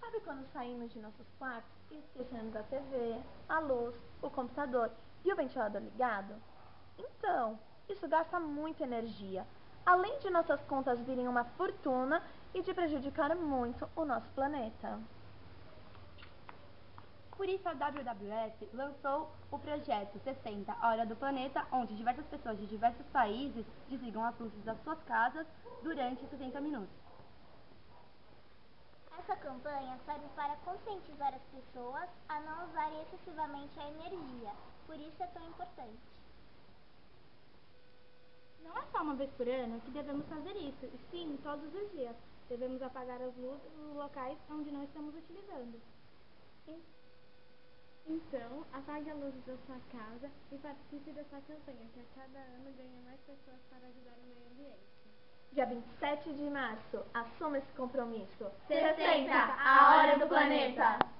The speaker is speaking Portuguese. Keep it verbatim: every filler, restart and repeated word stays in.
Sabe quando saímos de nossos quartos e esquecemos a T V, a luz, o computador e o ventilador ligado? Então, isso gasta muita energia, além de nossas contas virem uma fortuna e de prejudicar muito o nosso planeta. Por isso a W W F lançou o projeto sessenta Hora do Planeta, onde diversas pessoas de diversos países desligam as luzes das suas casas durante sessenta minutos. Essa campanha serve para conscientizar as pessoas a não usarem excessivamente a energia, por isso é tão importante. Não é só uma vez por ano que devemos fazer isso, e sim todos os dias. Devemos apagar as luzes nos locais onde não estamos utilizando. Então, apague a luz da sua casa e participe dessa campanha, que a cada ano ganha mais pessoas para ajudar o meio ambiente. Dia vinte e sete de março, assuma esse compromisso. sessenta, a hora do planeta!